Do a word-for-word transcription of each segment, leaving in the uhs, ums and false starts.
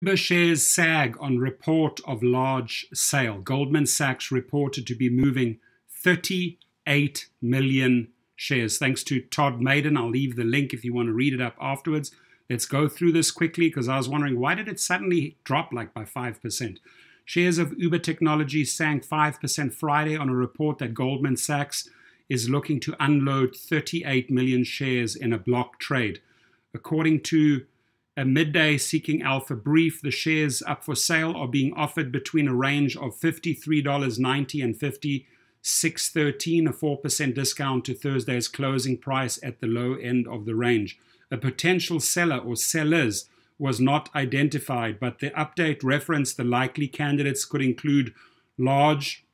Uber shares sag on report of large sale. Goldman Sachs reported to be moving thirty-eight million shares. Thanks to Todd Maiden. I'll leave the link if you want to read it up afterwards. Let's go through this quickly because I was wondering, why did it suddenly drop like by five percent? Shares of Uber Technologies sank five percent Friday on a report that Goldman Sachs is looking to unload thirty-eight million shares in a block trade. According to a midday Seeking Alpha brief, the shares up for sale are being offered between a range of fifty-three dollars and ninety cents and fifty-six dollars and thirteen cents, a four percent discount to Thursday's closing price at the low end of the range. A potential seller or sellers was not identified, but the update referenced the likely candidates could include large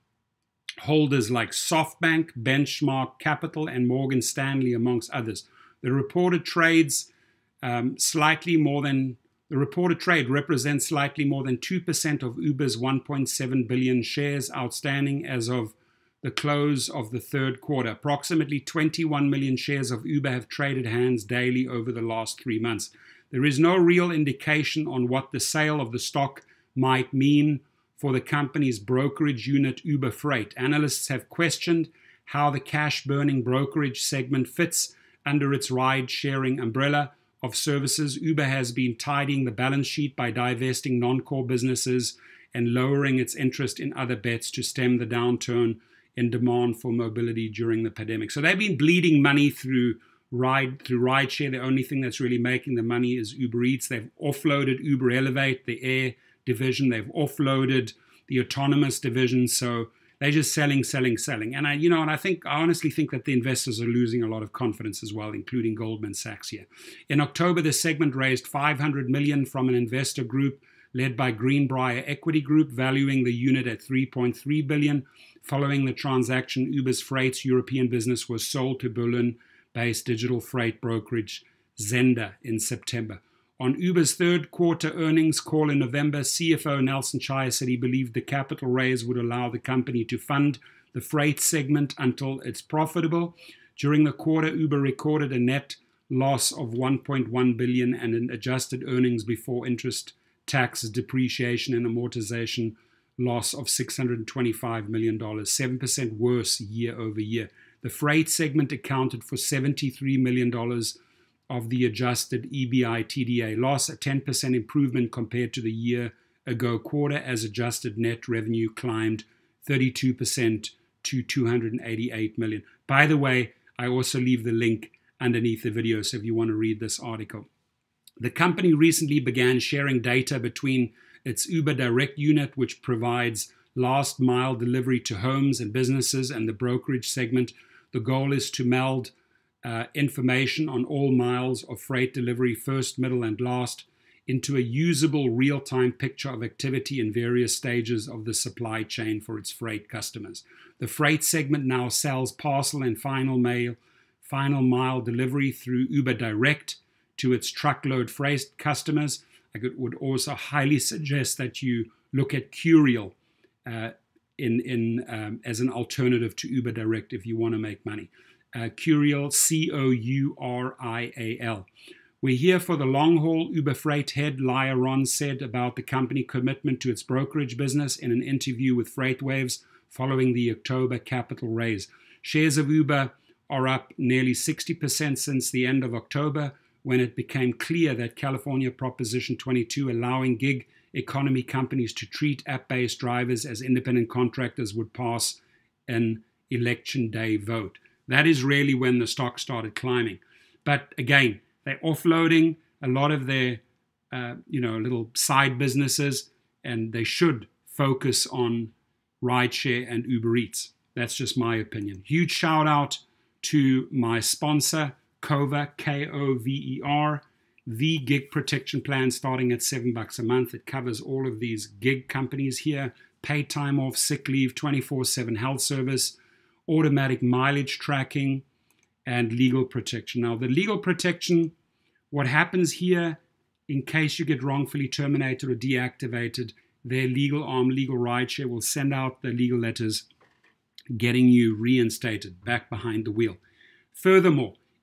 holders like SoftBank, Benchmark Capital, and Morgan Stanley, amongst others. The reported trades um, slightly more than the reported trade represents slightly more than two percent of Uber's one point seven billion shares outstanding as of the close of the third quarter. Approximately twenty-one million shares of Uber have traded hands daily over the last three months. There is no real indication on what the sale of the stock might mean for the company's brokerage unit, Uber Freight. Analysts have questioned how the cash-burning brokerage segment fits under its ride-sharing umbrella of services. Uber has been tidying the balance sheet by divesting non-core businesses and lowering its interest in other bets to stem the downturn in demand for mobility during the pandemic. So they've been bleeding money through ride through rideshare. The only thing that's really making the money is Uber Eats. They've offloaded Uber Elevate, the air division. They've offloaded the autonomous division. So they're just selling, selling, selling. And I, you know, and I think I honestly think that the investors are losing a lot of confidence as well, including Goldman Sachs here. In October, the segment raised five hundred million dollars from an investor group led by Greenbrier Equity Group, valuing the unit at three point three billion dollars. Following the transaction, Uber's Freight's European business was sold to Berlin-based digital freight brokerage Zenda in September. On Uber's third quarter earnings call in November, C F O Nelson Chaya said he believed the capital raise would allow the company to fund the freight segment until it's profitable. During the quarter, Uber recorded a net loss of one point one billion dollars and an adjusted earnings before interest, tax, depreciation, and amortization loss of six hundred twenty-five million dollars, seven percent worse year over year. The freight segment accounted for seventy-three million dollars of the adjusted E B I T D A loss, a ten percent improvement compared to the year ago quarter, as adjusted net revenue climbed thirty-two percent to two hundred eighty-eight million dollars. By the way, I also leave the link underneath the video so if you want to read this article. The company recently began sharing data between its Uber Direct unit, which provides last mile delivery to homes and businesses, and the brokerage segment. The goal is to meld uh, information on all miles of freight delivery, first, middle, and last, into a usable real-time picture of activity in various stages of the supply chain for its freight customers. The freight segment now sells parcel and final mail, final mile delivery through Uber Direct to its truckload freight customers. I would also highly suggest that you look at Curial uh, in, in, um, as an alternative to Uber Direct if you want to make money. Uh, Curial, C O U R I A L. We're here for the long haul, Uber Freight head Lia Ron said about the company commitment to its brokerage business in an interview with FreightWaves following the October capital raise. Shares of Uber are up nearly sixty percent since the end of October, when it became clear that California Proposition twenty-two, allowing gig economy companies to treat app-based drivers as independent contractors, would pass an election day vote. That is really when the stock started climbing. But again, they're offloading a lot of their uh, you know, little side businesses, and they should focus on rideshare and Uber Eats. That's just my opinion. Huge shout out to my sponsor, Cover, K O V E R, the gig protection plan starting at seven bucks a month. It covers all of these gig companies here: paid time off, sick leave, twenty-four seven health service, automatic mileage tracking, and legal protection. Now, the legal protection, what happens here, in case you get wrongfully terminated or deactivated, their legal arm, LegalRideshare, will send out the legal letters getting you reinstated back behind the wheel. Furthermore,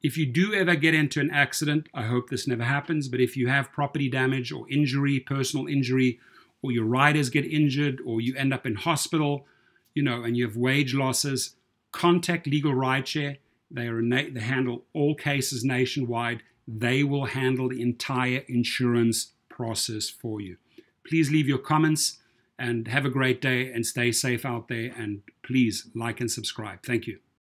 If you do ever get into an accident, I hope this never happens, but if you have property damage or injury, personal injury, or your riders get injured, or you end up in hospital, you know, and you have wage losses, contact LegalRideshare. They are they handle all cases nationwide. They will handle the entire insurance process for you. Please leave your comments and have a great day and stay safe out there. And please like and subscribe. Thank you.